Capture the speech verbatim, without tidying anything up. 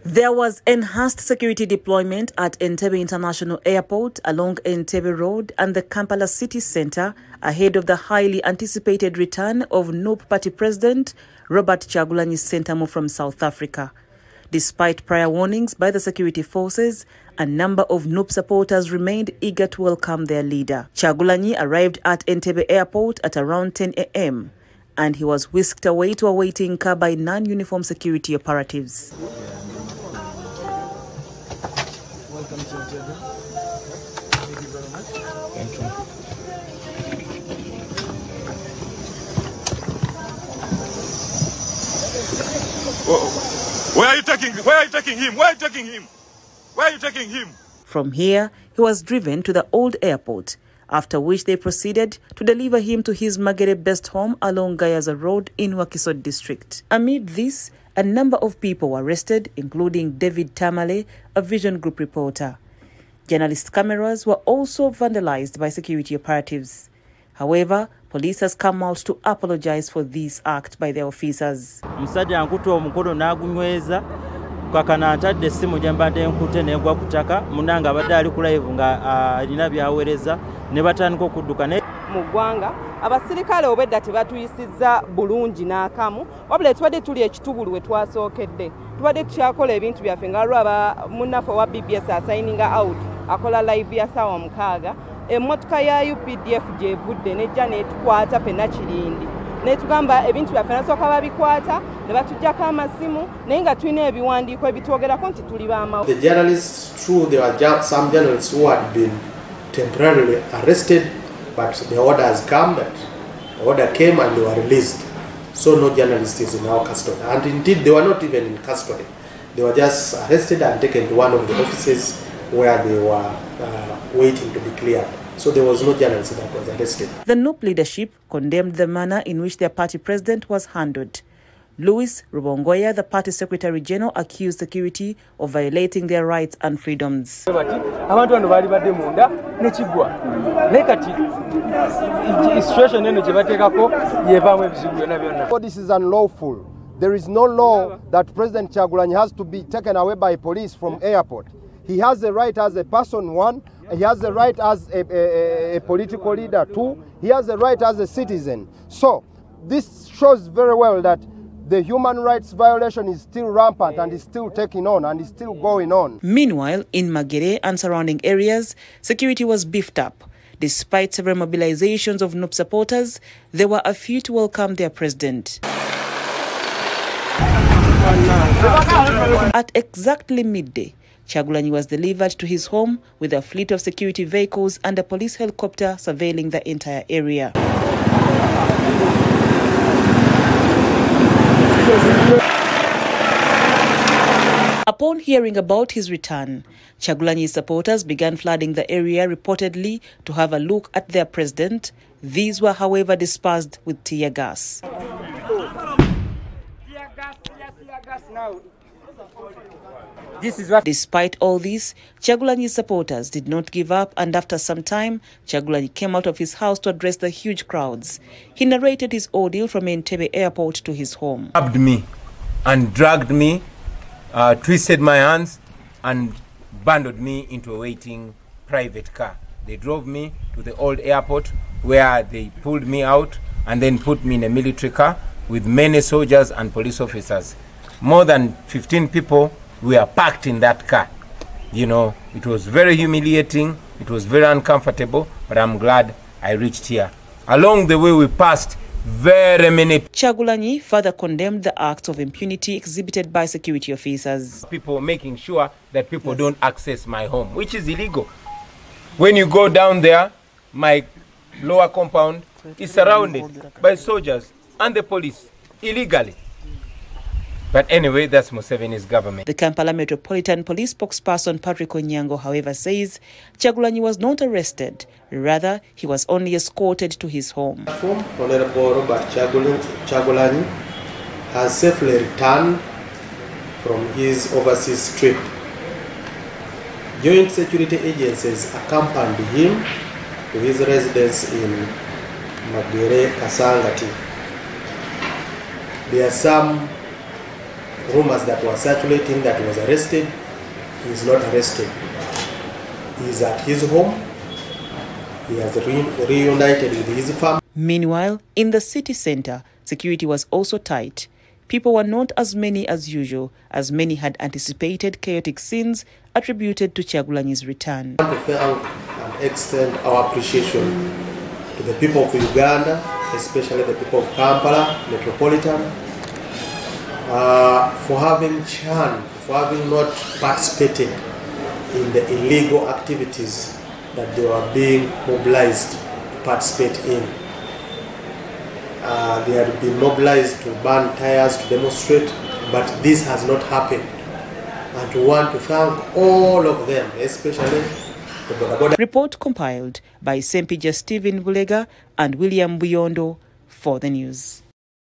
There was enhanced security deployment at Entebbe International Airport, along Entebbe Road and the Kampala city centre ahead of the highly anticipated return of N U P Party President Robert Kyagulanyi Ssentamu from South Africa. Despite prior warnings by the security forces, a number of N U P supporters remained eager to welcome their leader. Kyagulanyi arrived at Entebbe Airport at around ten a m and he was whisked away to a waiting car by non-uniform security operatives. Welcome to Entebbe. Thank you very much. Thank you. Where are you taking? Where are you taking him? Where are you taking him? Where are you taking him? From here, he was driven to the old airport, after which they proceeded to deliver him to his Magere-based home along Gayaza Road in Wakiso district. Amid this, a number of people were arrested, including David Tamale, a Vision Group reporter. Journalist cameras were also vandalized by security operatives. However, police has come out to apologize for this act by their officers. Musajja nkuto omukono nagunyweza kakana atadde essimu gyembadde nkute negwa kutaka munanga abadde ali ku live nga alina byawereza ne batandika okudduka ne mu ggwanga abasirikale obedda tebatuyisizza bulungi n'akamu wabula tubadde tuli ekitubulu we twasookedde tubadde tukyakola ebintu byaffe nga lwaba munnaffe wa B B S assigninga out akola live ya ssaawa mukaaga emmotoka ya U P D F gyevudde nejja netukwata ffenna Kirindi netugamba ebintu byaffe nasooka babikwata ne batuggyako amasimu naye nga tulina ebiwandiiko ebitwogerako nti tuli baamawo. The journalists, true, there were some journalists who had been temporarily arrested, but the order has come that the order came and they were released. So no journalist is in our custody. And indeed, they were not even in custody. They were just arrested and taken to one of the offices where they were uh, waiting to be cleared. So there was no journalist that was arrested. The N U P leadership condemned the manner in which their party president was handled. Louis Rubongoya, the party secretary general, accused security of violating their rights and freedoms. This is unlawful. There is no law that President Kyagulanyi has to be taken away by police from airport. He has the right as a person, one. He has the right as a, a, a political leader, two. He has the right as a citizen. So this shows very well that the human rights violation is still rampant and is still taking on and is still going on. Meanwhile, in Magere and surrounding areas, security was beefed up. Despite several mobilizations of N U P supporters, there were a few to welcome their president. At exactly midday, Kyagulanyi was delivered to his home with a fleet of security vehicles and a police helicopter surveilling the entire area. Upon hearing about his return, Kyagulanyi's supporters began flooding the area reportedly to have a look at their president. These were, however, dispersed with tear gas. This is what Despite all this, Kyagulanyi's supporters did not give up, and after some time, Kyagulanyi came out of his house to address the huge crowds. He narrated his ordeal from Entebbe Airport to his home. Grabbed me and dragged me, uh, twisted my hands and bundled me into a waiting private car. They drove me to the old airport where they pulled me out and then put me in a military car with many soldiers and police officers. More than fifteen people were packed in that car. You know, it was very humiliating, it was very uncomfortable, but I'm glad I reached here. Along the way we passed very many. Kyagulanyi further condemned the acts of impunity exhibited by security officers. People making sure that people yes. don't access my home, which is illegal. When you go down there, my lower compound is surrounded by soldiers and the police illegally. But anyway, that's Museveni's government. The Kampala Metropolitan Police spokesperson Patrick Onyango, however, says Kyagulanyi was not arrested. Rather, he was only escorted to his home. Honorable Robert Kyagulanyi has safely returned from his overseas trip. Joint security agencies accompanied him to his residence in Magere, Kasangati. There are some rumors that were circulating that he was arrested. He is not arrested. He is at his home. He has re- reunited with his family. Meanwhile, in the city centre, security was also tight. People were not as many as usual, as many had anticipated chaotic scenes attributed to Kyagulanyi's return. I want to thank and extend our appreciation to the people of Uganda, especially the people of Kampala Metropolitan, uh, for having shunned, for having not participated in the illegal activities that they were being mobilized to participate in. Uh, they had been mobilized to burn tires, to demonstrate, but this has not happened. And we want to thank all of them, especially the Boda Boda. Report compiled by Sempija Stephen Bulega and William Buyondo for the news.